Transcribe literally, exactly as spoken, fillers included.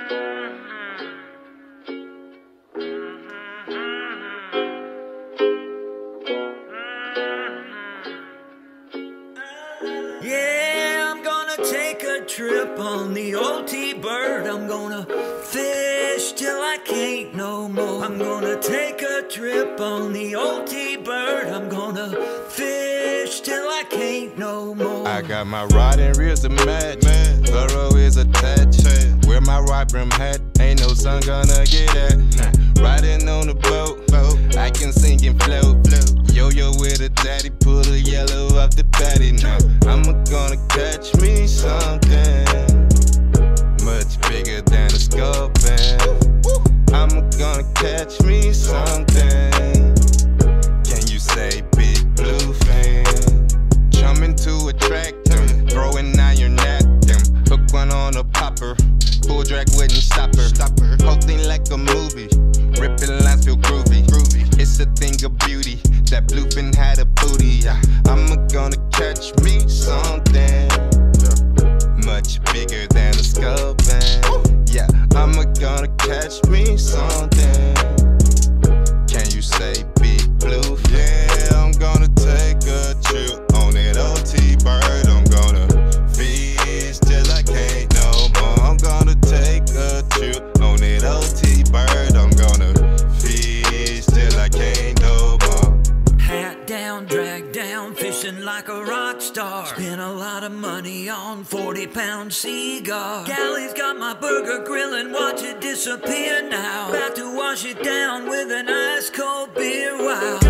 Yeah, I'm gonna take a trip on the old T-Bird. I'm gonna fish till I can't no more. I'm gonna take a trip on the old T-Bird. I'm gonna fish till I can't no more. I got my rod and reels to match, man. Burrow is attached. Wear my rod brim hat, ain't no sun gonna get at. Nah. Riding on the boat, boat. I can sing and float. Yo-yo with a daddy, pull the yellow off the patty. Now I'm gonna catch me something much bigger than a scorpion. I'm gonna catch me something. Can you say big blue fan? Jumping to attract them, throwing iron at them. Hook one on a popper, full drag wouldn't stop her. Stop her. Whole thing like a movie, ripping lines feel groovy. groovy. It's a thing of beauty. That bluefin had a booty. Yeah. I'm gonna catch me something much bigger than a scorpion. Yeah, I'm gonna catch me something. Can you say big blue? Yeah, I'm gonna take a trip on that old T-Bird. I'm gonna fish till I can't no more. I'm gonna take a trip on that old T-Bird. I'm gonna fish till I can't no more. Hat down, drag down, fishing like a rock star. Spent a lot of money on forty pound cigar. Galley's got my burger grilling, watch it disappear now. About to wash it down with an ice cold beer, wow.